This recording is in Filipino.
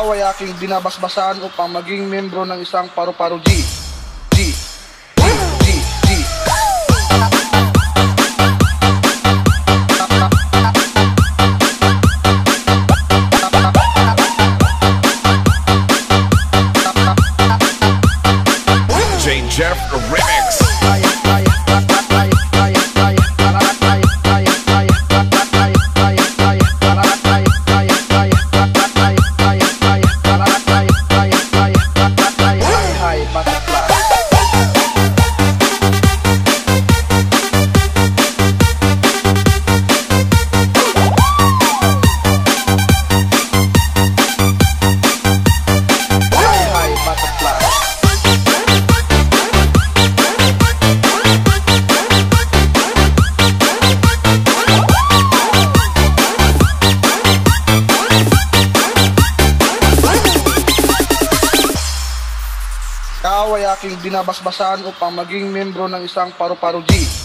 Ikaw ay aking binabasbasan upang maging membro ng isang Paro Paro G. G. Jeff Remix. Ikaw ay aking binabasbasan upang maging membro ng isang Paro Paro G.